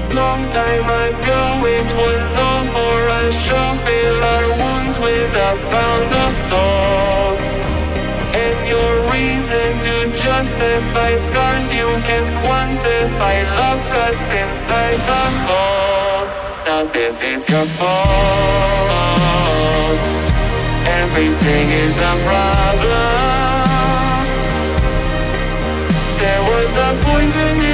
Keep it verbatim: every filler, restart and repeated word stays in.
Long time ago it was all for a show. Fill our wounds with a pound of salt. And your reason to justify scars you can't quantify. Lock us inside the vault. Now this is your fault. Everything is a problem. There was a poison